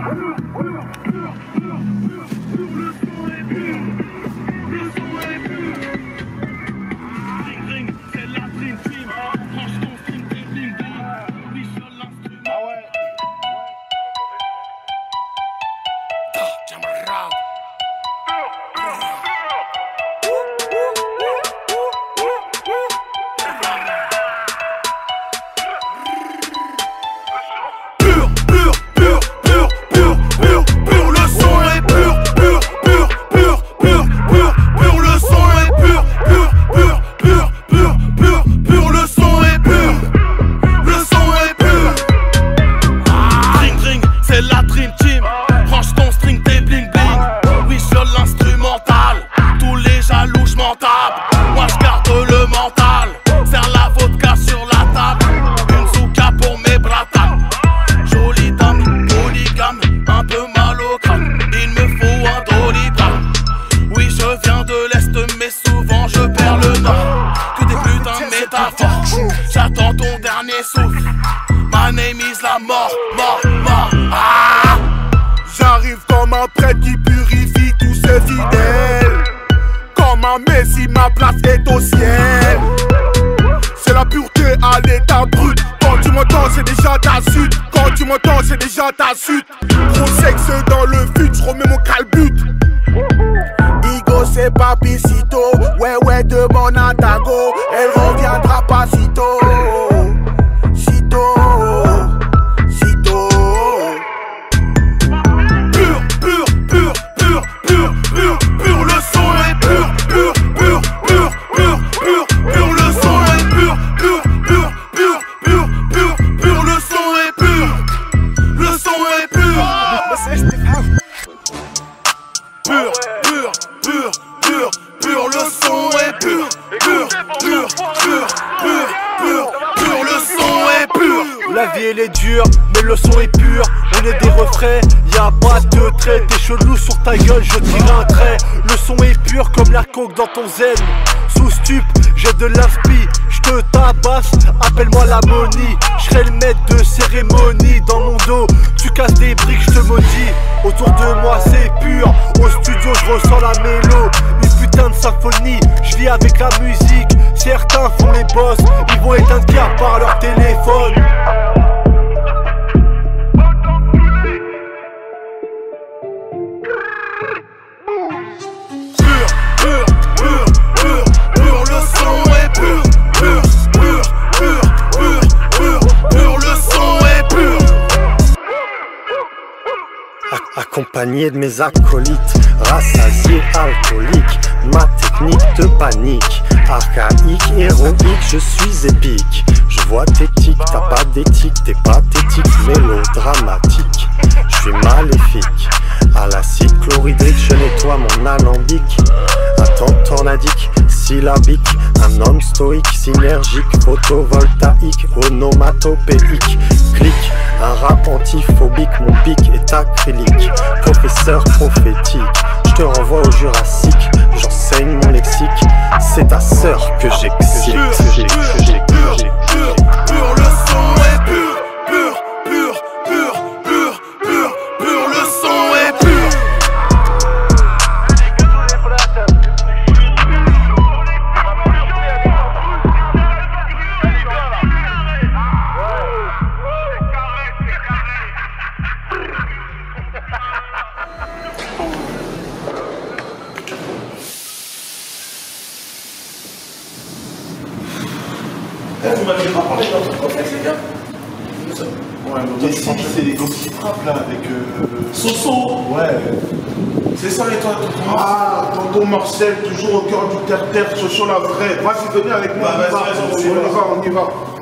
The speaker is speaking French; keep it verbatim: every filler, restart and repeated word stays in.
J'attends ton dernier souffle. My name is la mort, mort, mort. Ah, j'arrive comme un prêtre qui purifie tous ses fidèles. Comme un messie, ma place est au ciel. C'est la pureté à l'état brut. Quand tu m'entends, c'est déjà ta suite. Quand tu m'entends, c'est déjà ta suite. Gros sexe dans le fut, je remets mon calbut. Igo c'est papicito, ouais ouais demande à Dago, elle reviendra pas sitôt, sitôt, sitôt. Pur, pur, pur, pur, pur, pur, pur, le son est pur, pur, pur, pur, pur, pur, pur, le son est pur, pur, pur, pur, pur, pur, pur, le son est pur, le son est pur. Pur, pur, pur, pur, pur, le son est pur, pur, pur, pur, pur, pur, pur, le son est pur. La vie elle est dure, mais le son est pur. On est des refrains, y'a pas de trait. T'es chelou sur ta gueule, je tire un trait. Le son est pur comme la coke dans ton zen. Sous stup, j'ai de l'inspi, j'te tabasse, appelle-moi la Moni. J'serai le maître de cérémonie dans mon dos. Tu casses des briques, j'te maudis. Autour de moi c'est pur, au studio je ressens la mélo. Une putain de symphonie, je vis avec la musique. Certains font les boss, ils vont éteindre car par leur téléphone. Accompagné de mes acolytes, rassasié, alcoolique. Ma technique de panique, archaïque, héroïque, je suis épique. Je vois tes tics, t'as pas d'éthique, t'es pathétique, mélodramatique. Je suis maléfique, à l'acide chlorhydrique, je nettoie mon alambic. Attends tornadique, syllabique, un homme stoïque, synergique, photovoltaïque, onomatopéique. Clic, un rap antiphobique, mon pic est acrylique. Professeur prophétique, je te renvoie au Jurassique. J'enseigne mon lexique, c'est ta sœur que j'excite. Pur, le son est pur, pur, pur, pur, pur, pur, pur, le son est pur. Vous m'avez pas parlé d'un truc complexe, les gars? Ouais, mais si c'est les gosses qui frappent là avec. Euh... Soso. Ouais. C'est ça, et toi, tonton? Ah, tonton Marcel, toujours au cœur du terre-terre, Soso la vraie. Vas-y, venez avec moi. Bah, on y va, on y va, on y va.